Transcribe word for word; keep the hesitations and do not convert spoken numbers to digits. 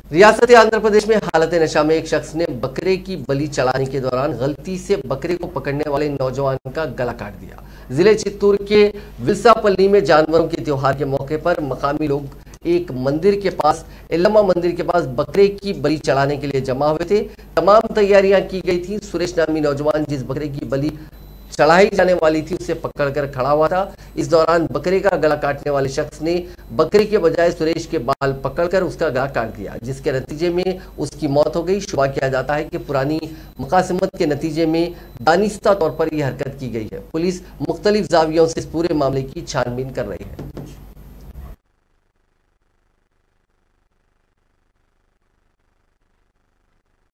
रियासत आंध्र प्रदेश में हालत नशा में एक शख्स ने बकरे की बलि चढ़ाने के दौरान गलती से बकरे को पकड़ने वाले नौजवान का गला काट दिया। जिले चित्तूर के विल्सापल्ली में जानवरों के त्योहार के मौके पर मकामी लोग एक मंदिर के पास एल्लम्मा मंदिर के पास बकरे की बलि चढ़ाने के लिए जमा हुए थे। तमाम तैयारियां की गई थी। सुरेश नामी नौजवान जिस बकरे की बलि चढ़ाई जाने वाली थी उसे पकड़कर खड़ा हुआ था। इस दौरान बकरे का गला काटने वाले शख्स ने बकरे के बजाय सुरेश के बाल पकड़कर उसका गला काट दिया, जिसके नतीजे में उसकी मौत हो गई। शुबा किया जाता है कि पुरानी मुकासमत के नतीजे में दानिस्ता तौर पर यह हरकत की गई है। पुलिस मुख्तलिफ जावियों से इस पूरे मामले की छानबीन कर रही है।